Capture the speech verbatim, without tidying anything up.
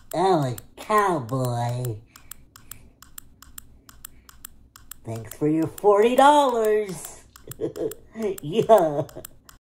I'm a cowboy. Thanks for your forty dollars. Yeah.